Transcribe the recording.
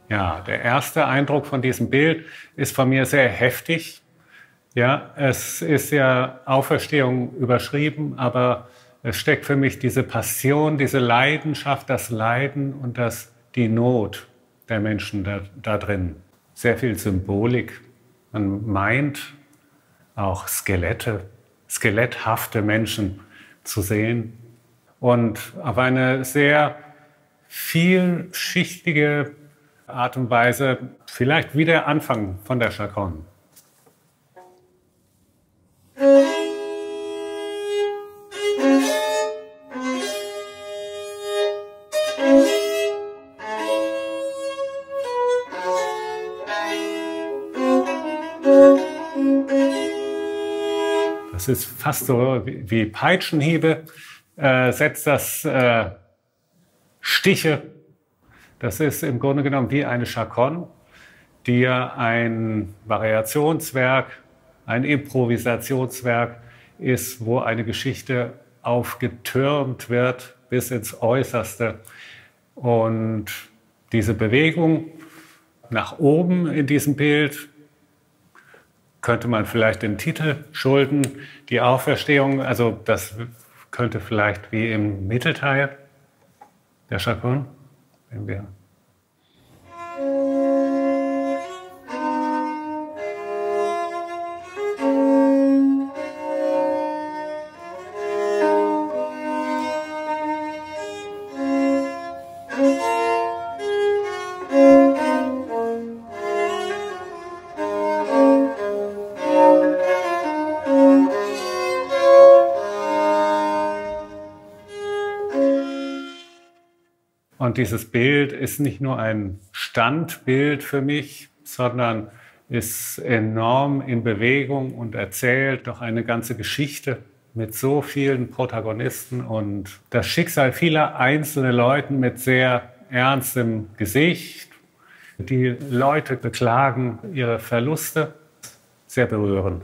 Ja, der erste Eindruck von diesem Bild ist von mir sehr heftig. Ja, es ist ja Auferstehung überschrieben, aber es steckt für mich diese Passion, diese Leidenschaft, das Leiden und die Not der Menschen da drin. Sehr viel Symbolik. Man meint auch skeletthafte Menschen zu sehen und auf eine sehr vielschichtige Art und Weise, vielleicht wie der Anfang von der Chaconne. Das ist fast so wie Peitschenhiebe, setzt das Stiche. Das ist im Grunde genommen wie eine Chaconne, die ja ein Variationswerk, ein Improvisationswerk ist, wo eine Geschichte aufgetürmt wird bis ins Äußerste. Und diese Bewegung nach oben in diesem Bild könnte man vielleicht den Titel schulden, die Auferstehung. Also das könnte vielleicht wie im Mittelteil der Chaconne, wenn wir Und dieses Bild ist nicht nur ein Standbild für mich, sondern ist enorm in Bewegung und erzählt doch eine ganze Geschichte mit so vielen Protagonisten und das Schicksal vieler einzelner Leute mit sehr ernstem Gesicht. Die Leute beklagen ihre Verluste, sehr berührend.